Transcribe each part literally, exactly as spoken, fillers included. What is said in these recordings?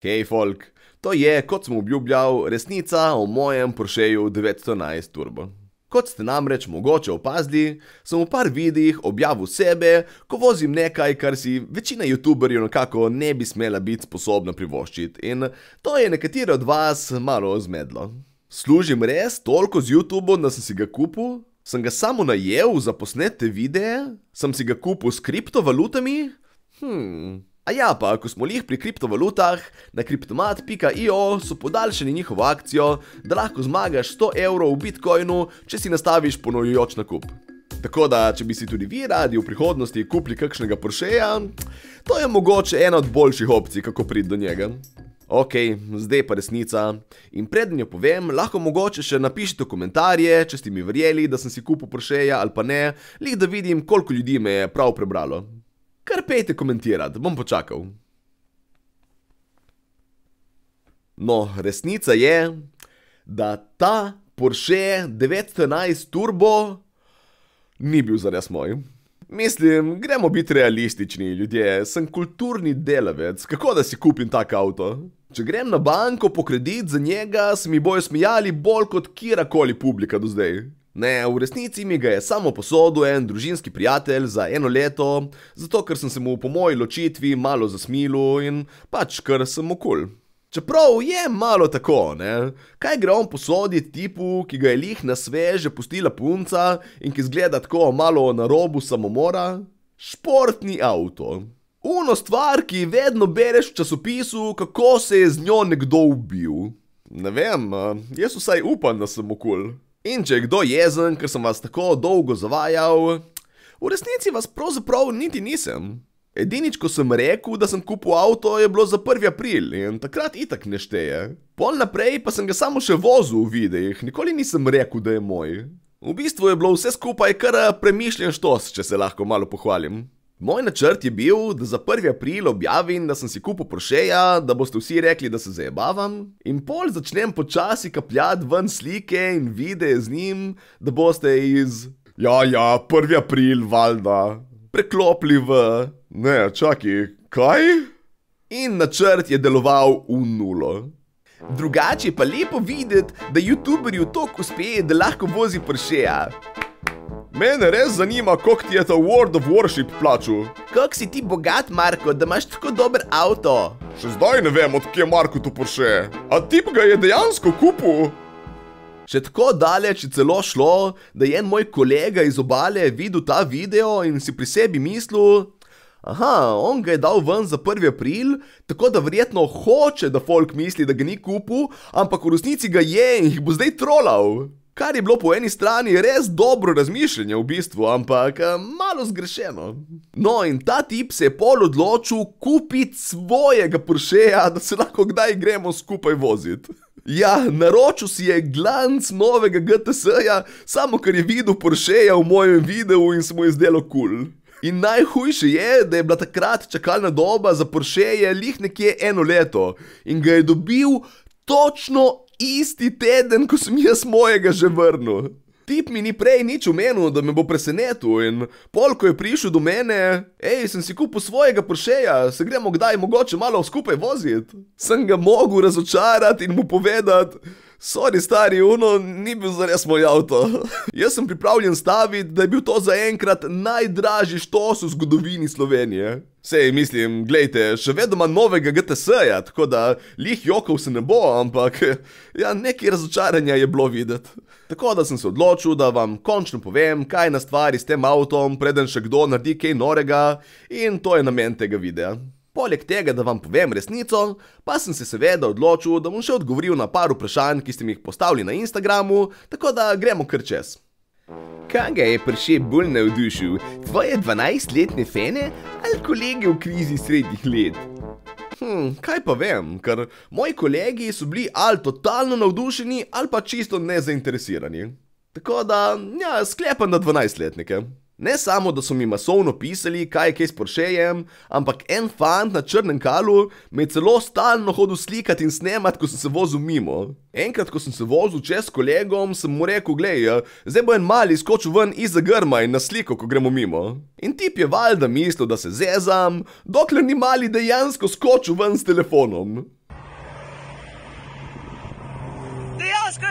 Hej, folk, to je, kot sem obljubljal, resnica o mojem Porscheju devetsto enajst Turbo. Kot ste namreč mogoče opazili, sem v par videih objavil sebe, ko vozim nekaj, kar si večina youtuberjev nekako ne bi smela biti sposobna privoščiti, in to je nekatere od vas malo zmedlo. Služim res toliko z YouTubeom, da sem si ga kupil? Sem ga samo najel za posnete videe? Sem si ga kupil s kriptovalutami? Hmm... A ja, pa, ko smo lih pri kriptovalutah, na kriptomat pika i o so podaljšali njihovo akcijo, da lahko zmagaš sto evrov v Bitcoinu, če si nastaviš ponujajoč nakup. Tako da, če bi si tudi vi radi v prihodnosti kupili kakšnega Porscheja, to je mogoče ena od boljših opcij, kako priti do njega. Ok, zdaj pa resnica. In preden jo povem, lahko mogoče še napišite komentarje, če ste mi verjeli, da sem si kupil Porscheja ali pa ne, lih da vidim, koliko ljudi me je prav prebralo. Kar pejte komentirati, bom počakal. No, resnica je, da ta Porsche devetsto enajst Turbo ni bil zares moj. Mislim, gremo biti realistični, ljudje, sem kulturni delavec, kako da si kupim tak avto? Če grem na banko po kredit za njega, se mi bojo smijali bolj kot kjerakoli publika do zdaj. Ne, v resnici mi ga je samo posodil en družinski prijatelj za eno leto, zato ker sem se mu po moji ločitvi malo zasmilil in pač ker sem mu kul. Čeprav je malo tako, ne? Kaj gre on posoditi tipu, ki ga je lih na sveže pustila punca in ki zgleda tako malo na robu samomora? Športni avto. Uno stvar, ki vedno bereš v časopisu, kako se je z njo nekdo ubil. Ne vem, jaz vsaj upam, da sem mu kul. In če je kdo jezen, ker sem vas tako dolgo zavajal, v resnici vas pravzaprav niti nisem. Edinič, ko sem rekel, da sem kupil avto, je bilo za prvi april in takrat itak ne šteje. Pol naprej pa sem ga samo še vozil v videih, nikoli nisem rekel, da je moj. V bistvu je bilo vse skupaj kar premišljen štos, če se lahko malo pohvalim. Moj načrt je bil, da za prvi april objavim, da sem si kupil Porscheja, da boste vsi rekli, da se zajebavam, in pol začnem počasi kapljati ven slike in videe z njim, da boste iz ja, ja, prvi april, valjda, preklopili v ne, čakaj, kaj? In načrt je deloval v nulo. Drugače pa lepo videti, da youtuberju toliko uspe, da lahko vozi Porscheja. Mene res zanima, koliko ti je ta World of Warship plačal. Kako si ti bogat, Marko, da imaš tako dober avto? Še zdaj ne vem, od kje je Marko to Porsche. A tip ga je dejansko kupil? Še tako daleč je celo šlo, da je en moj kolega iz obale videl ta video in si pri sebi mislil, aha, on ga je dal ven za prvi april, tako da verjetno hoče, da folk misli, da ga ni kupil, ampak v resnici ga je in jih bo zdaj trolal. Kar je bilo po eni strani res dobro razmišljanje v bistvu, ampak malo zgrešeno. No, in ta tip se je pol odločil kupiti svojega Porscheja, da se lahko kdaj gremo skupaj voziti. Ja, naročil si je glanc novega G T S-ja, samo ker je videl Porscheja v mojem videu in se mu je zdelo kul. In najhujše je, da je bila takrat čakalna doba za Porscheje lih nekje eno leto in ga je dobil točno isti teden, ko sem jaz mojega že vrnil. Tip mi ni prej nič omenil, da me bo presenetil in pol, ko je prišel do mene, ej, sem si kupil svojega Porscheja, se gremo kdaj mogoče malo skupaj voziti. Sem ga mogel razočarati in mu povedati, sorry stari, uno ni bil zares moj avto. Jaz sem pripravljen staviti, da je bil to zaenkrat najdražji štos v zgodovini Slovenije. Sej, mislim, glejte, še vedno ima novega G T S-ja, tako da lih jokov se ne bo, ampak ja, nekaj razočaranja je bilo videti. Tako da sem se odločil, da vam končno povem, kaj na stvari s tem avtom, preden še kdo naredi kaj norega, in to je namen tega videa. Poleg tega, da vam povem resnico, pa sem se seveda odločil, da bom še odgovoril na par vprašanj, ki ste mi jih postavili na Instagramu, tako da gremo kar čez. Kaj ga je Porsche bolj navdušil, tvoje dvanajstletne fene ali kolege v krizi srednjih let? Hm, kaj pa vem, ker moji kolegi so bili ali totalno navdušeni ali pa čisto nezainteresirani. Tako da, ja, sklepam na dvanajstletnike. Ne samo, da so mi masovno pisali, kaj je kaj s Porschejem, ampak en fant na črnem kalu me je celo stalno hodil slikati in snemat, ko sem se vozil mimo. Enkrat, ko sem se vozil čez s kolegom, sem mu rekel, glej, zdaj bo en mali skočil ven iza grma in na sliko, ko gremo mimo. In tip je valjda mislil, da se zezam, dokler ni mali dejansko skočil ven s telefonom.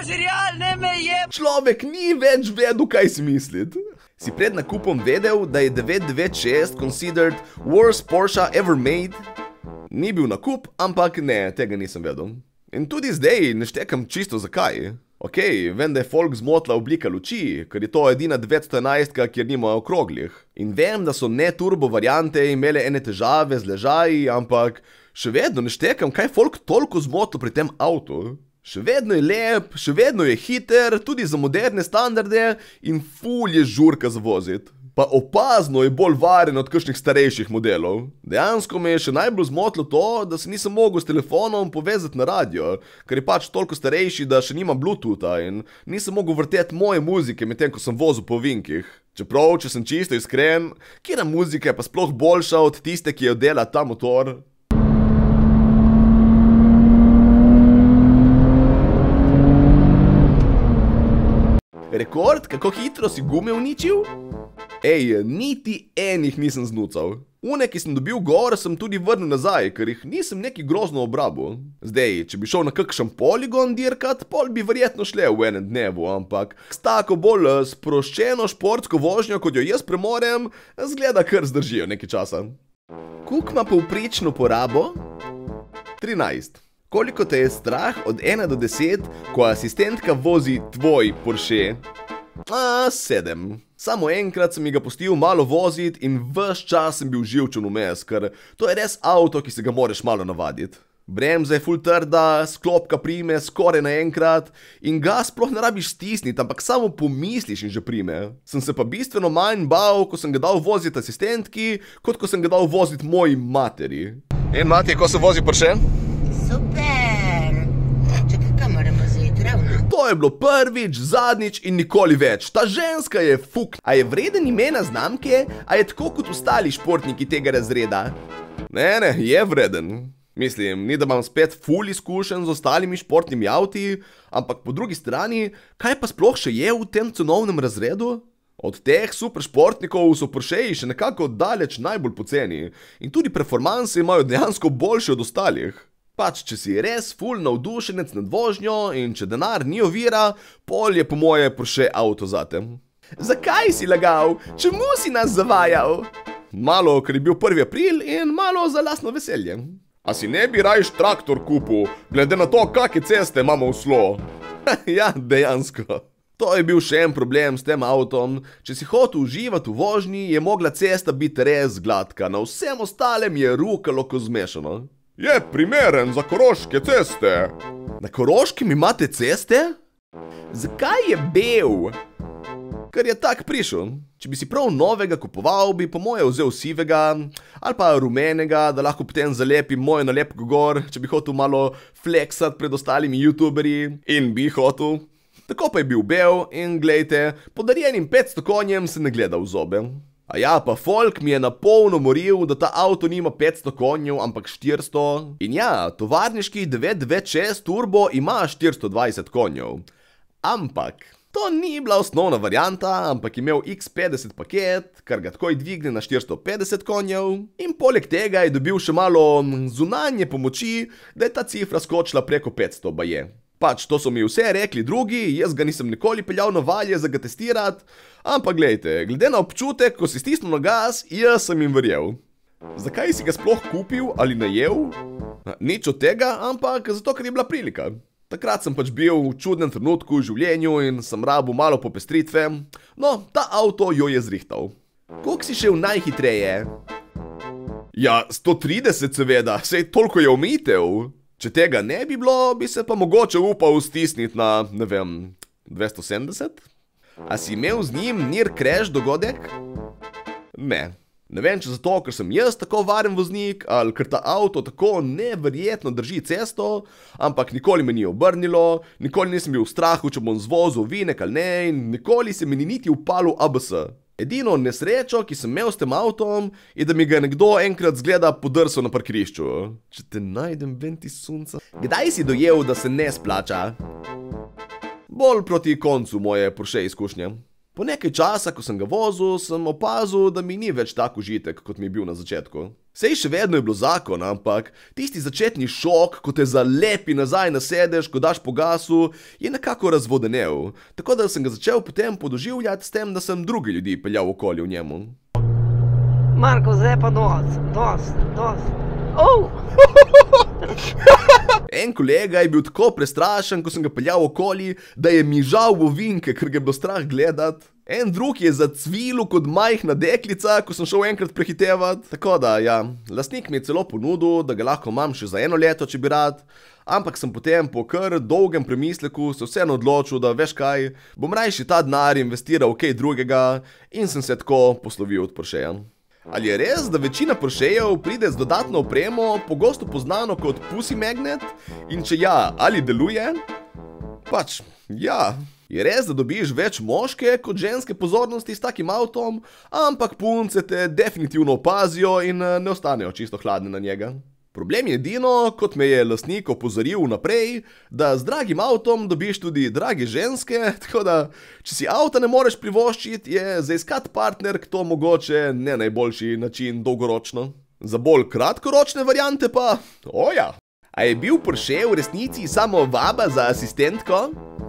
serial, ne me je. Človek ni več vedel, kaj si misliti. Si pred nakupom vedel, da je devet devet šest considered worst Porsche ever made? Ni bil nakup, ampak ne, tega nisem vedel. In tudi zdaj ne štekam čisto zakaj. Ok, vem, da je folk zmotila oblika luči, ker je to edina devetsto enajstka, kjer nimajo okroglih. In vem, da so ne-turbo variante imele ene težave z ležaji, ampak še vedno ne štekam, kaj folk toliko zmotilo pri tem avtu. Še vedno je lep, še vedno je hiter, tudi za moderne standarde in ful je žurka za voziti. Pa opazno je bolj varen od kakšnih starejših modelov. Dejansko me je še najbolj zmotilo to, da se nisem mogel s telefonom povezati na radio, ker je pač toliko starejši, da še nima bluetootha in nisem mogel vrteti moje muzike medtem, ko sem vozil po ovinkih. Čeprav, če sem čisto iskren, katera muzika je pa sploh boljša od tiste, ki jo dela ta motor? Rekord, kako hitro si gume uničil? Ej, niti enih nisem znucal. Une, ki sem dobil gor, sem tudi vrnil nazaj, ker jih nisem neki grozno obrabil. Zdaj, če bi šel na kakšen poligon dirkat, pol bi verjetno šle v enem dnevu, ampak s tako bolj sproščeno športsko vožnjo, kot jo jaz premorem, zgleda kar zdržijo nekaj časa. Koliko ima povprečno porabo? trinajst. Koliko te je strah od ena do deset, ko asistentka vozi tvoj Porsche? A, sedem. Samo enkrat sem mi ga pustil malo voziti in ves čas sem bil živčen vmes, ker to je res avto, ki se ga moraš malo navaditi. Bremza je ful trda, sklopka prime skoraj naenkrat in gas sploh ne rabiš stisniti, ampak samo pomisliš in že prime. Sem se pa bistveno manj bal, ko sem ga dal voziti asistentki, kot ko sem ga dal voziti moji materi. In mati, ko se vozi Porsche? Super! Čakaj, kaj moramo zajeti ravno? To je bilo prvič, zadnjič in nikoli več. Ta ženska je fuk. A je vreden imena znamke, a je tako kot ostali športniki tega razreda? Ne, ne, je vreden. Mislim, ni da imam spet ful izkušenj z ostalimi športnimi avti, ampak po drugi strani, kaj pa sploh še je v tem cenovnem razredu? Od teh super športnikov so Porscheji še nekako daleč najbolj poceni in tudi performanse imajo dejansko boljše od ostalih. Pač, če si res ful navdušenec nad vožnjo in če denar ni ovira, pol je po moje Porsche avto zate. Zakaj si lagal? Čemu si nas zavajal? Malo, ker je bil prvi april in malo za lastno veselje. A si ne bi rajš traktor kupil, glede na to, kakšne ceste imamo v slo? Ja, dejansko. To je bil še en problem s tem avtom. Če si hotel uživati v vožnji, je mogla cesta biti res gladka, na vsem ostalem je rukalo ko zmešano. Je primeren za koroške ceste. Na Koroškem imate ceste? Zakaj je bel? Ker je tak prišel. Če bi si prav novega kupoval, bi po moje vzel sivega ali pa rumenega, da lahko potem zalepim mojo nalepko gor, če bi hotel malo fleksati pred ostalimi youtuberji in bi hotel. Tako pa je bil bel in glejte, podarjenim petsto konjem se ne gleda v zobe. A ja, pa folk mi je na polno moril, da ta avto nima petsto konjev, ampak štiristo. In ja, tovarniški devet devet šest turbo ima štiristo dvajset konjev. Ampak to ni bila osnovna varianta, ampak imel iks petdeset paket, kar ga takoj dvigne na štiristo petdeset konjev. In poleg tega je dobil še malo zunanje pomoči, da je ta cifra skočila preko petsto baje. Pač, to so mi vse rekli drugi, jaz ga nisem nikoli peljal na valje za ga testirati, ampak glejte, glede na občutek, ko si stisnil na gas, jaz sem jim verjel. Zakaj si ga sploh kupil ali najel? Nič od tega, ampak zato, ker je bila prilika. Takrat sem pač bil v čudnem trenutku v življenju in sem rabil malo popestritve, no, ta avto jo je zrihtal. Koliko si šel najhitreje? Ja, sto trideset seveda, sej toliko je omejitev. Če tega ne bi bilo, bi se pa mogoče upal stisniti na, ne vem, dvesto sedemdeset? A si imel z njim near crash dogodek? Ne. Ne vem, če zato, ker sem jaz tako varen voznik, ali ker ta avto tako neverjetno drži cesto, ampak nikoli me ni obrnilo, nikoli nisem bil v strahu, če bom zvozil vinek ali ne, in nikoli se mi ni niti upalil A B S. Edino nesrečo, ki sem imel s tem avtom, je, da mi ga nekdo enkrat zgleda podrsal na parkirišču. Če te najdem ven ti sunca. Kdaj si dojel, da se ne splača? Bolj proti koncu moje Porsche izkušnje. Po nekaj časa, ko sem ga vozil, sem opazil, da mi ni več tak užitek, kot mi je bil na začetku. Sej še vedno je bilo zakon, ampak tisti začetni šok, ko te zalepi nazaj na sedež, ko daš po gasu, je nekako razvodenel. Tako da sem ga začel potem podoživljati s tem, da sem drugi ljudi peljal okoli v njemu. Marko, zdaj pa dost, dost, dost. Oh! En kolega je bil tako prestrašen, ko sem ga peljal okoli, da je mižal v ovinke, ker ga je bilo strah gledat. En drug je zacvilil kot majhna deklica, ko sem šel enkrat prehitevat. Tako da, ja, lastnik mi je celo ponudil, da ga lahko imam še za eno leto, če bi rad. Ampak sem potem po kar dolgem premisleku se vseeno odločil, da veš kaj, bom rajši ta denar investiral v kaj drugega in sem se tako poslovil od Porscheja. Ali je res, da večina Porschejev pride z dodatno opremo, pogosto poznano kot Pussy Magnet? In če ja, ali deluje? Pač, ja. Je res, da dobiš več moške kot ženske pozornosti s takim avtom, ampak punce te definitivno opazijo in ne ostanejo čisto hladne na njega. Problem je edino, kot me je lastnik opozoril vnaprej, da z dragim avtom dobiš tudi drage ženske, tako da, če si avta ne moreš privoščiti, je za iskat partnerk to mogoče ne najboljši način dolgoročno. Za bolj kratkoročne variante pa, oja. A je bil Porsche v resnici samo vaba za asistentko?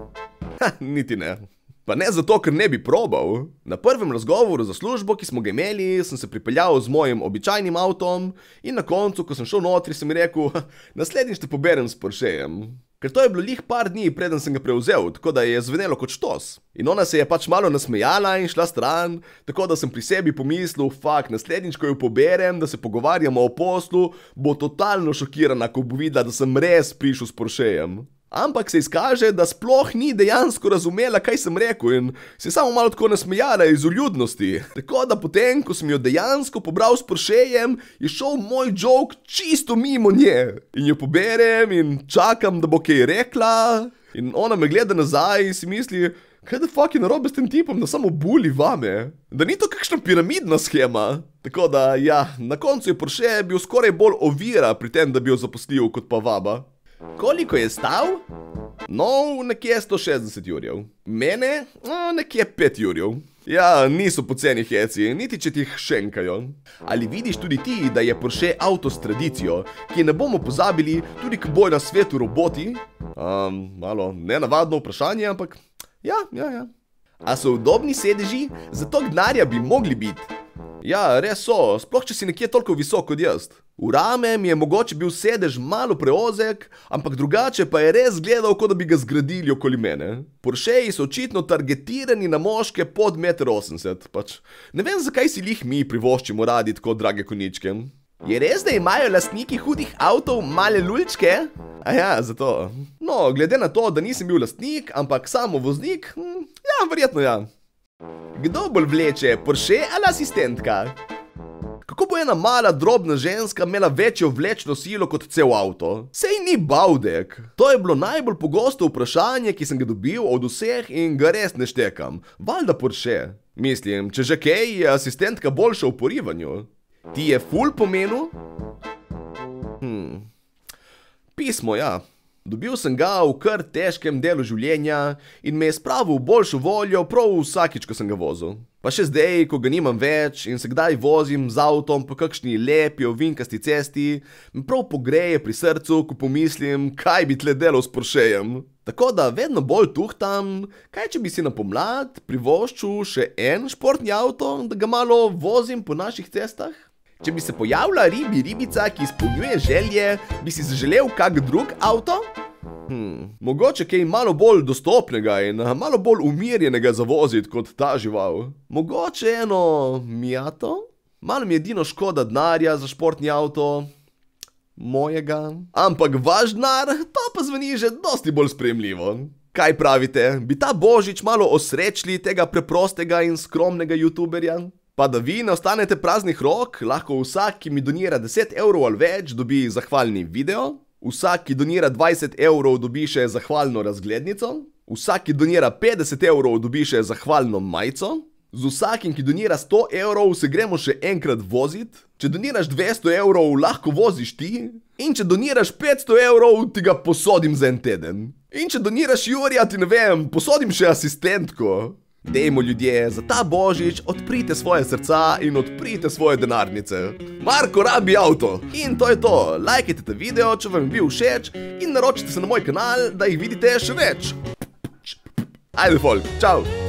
Ha, niti ne. Pa ne zato, ker ne bi probal. Na prvem razgovoru za službo, ki smo ga imeli, sem se pripeljal z mojim običajnim avtom in na koncu, ko sem šel notri, sem mi rekel, naslednjič te poberem s Porschejem. Ker to je bilo lih par dni, preden sem ga prevzel, tako da je zvenelo kot štos. In ona se je pač malo nasmejala in šla stran, tako da sem pri sebi pomislil, fak, naslednjič, ko jo poberem, da se pogovarjamo o poslu, bo totalno šokirana, ko bo videla, da sem res prišel s Porschejem. Ampak se izkaže, da sploh ni dejansko razumela, kaj sem rekel in se samo malo tako nasmejala iz uljudnosti. Tako da potem, ko sem jo dejansko pobral s Porschejem, je šel moj joke čisto mimo nje. In jo poberem in čakam, da bo kaj rekla. In ona me gleda nazaj in si misli, kaj da fuck je narobe s tem tipom, da samo buli vame. Da ni to kakšna piramidna schema. Tako da, ja, na koncu je Porsche bil skoraj bolj ovira pri tem, da bi jo zaposlil kot pa vaba. Koliko je stal? No, nekje sto šestdeset jurjev. Mene? No, nekje pet jurjev. Ja, niso poceni heci, niti če ti jih šenkajo. Ali vidiš tudi ti, da je Porsche avto s tradicijo, ki ne bomo pozabili tudi k boj na svetu roboti? Um, malo nenavadno vprašanje, ampak ja, ja, ja. A so udobni sedeži? Za toliko denarja bi mogli biti. Ja, res so, sploh če si nekje toliko visok kot jaz. V rame mi je mogoče bil sedež malo preozek, ampak drugače pa je res gledal, kot da bi ga zgradili okoli mene. Porscheji so očitno targetirani na moške pod meter osemdeset, pač. Ne vem, zakaj si lih mi privoščimo radi tako drage koničke. Je res, da imajo lastniki hudih avtov male lulčke? Aja, zato. No, glede na to, da nisem bil lastnik, ampak samo voznik, hm, ja, verjetno ja. Kdo bolj vleče, Porsche ali asistentka? Kako bo ena mala, drobna ženska imela večjo vlečno silo kot cel avto? Sej ni bavdek. To je bilo najbolj pogosto vprašanje, ki sem ga dobil od vseh in ga res ne štekam. Valjda Porsche. Mislim, če že kaj, je asistentka boljša v porivanju. Ti je ful pomenil? Hmm. Pismo, ja. Dobil sem ga v kar težkem delu življenja in me je spravil v boljšo voljo prav vsakič, ko sem ga vozil. Pa še zdaj, ko ga nimam več in se kdaj vozim z avtom po kakšni lepi ovinkasti cesti, me prav pogreje pri srcu, ko pomislim, kaj bi tle delal s Porschejem. Tako da vedno bolj tuhtam, kaj če bi si na pomlad privoščil še en športni avto, da ga malo vozim po naših cestah? Če bi se pojavila ribi ribica, ki izpolnjuje želje, bi si zaželel kak drug avto? Hmm, mogoče kaj malo bolj dostopnega in malo bolj umirjenega za voziti kot ta žival. Mogoče eno Miato? Malo mi je edino škoda denarja za športni avto. Mojega. Ampak vaš denar, to pa zveni že dosti bolj sprejemljivo. Kaj pravite, bi ta božič malo osrečili tega preprostega in skromnega youtuberja? Pa da vi ne ostanete praznih rok, lahko vsak, ki mi donira deset evrov ali več, dobi zahvalni video. Vsak, ki donira dvajset evrov, dobi še zahvalno razglednico. Vsak, ki donira petdeset evrov, dobi še zahvalno majico. Z vsakim, ki donira sto evrov, se gremo še enkrat vozit. Če doniraš dvesto evrov, lahko voziš ti. In če doniraš petsto evrov, ti ga posodim za en teden. In če doniraš Jurija, ti ne vem, posodim še asistentko. Dajmo ljudje, za ta božič odprite svoje srca in odprite svoje denarnice. Marko rabi avto. In to je to. Lajkajte ta video, če vam je bil všeč in naročite se na moj kanal, da jih vidite še več. Ajde folk, čau.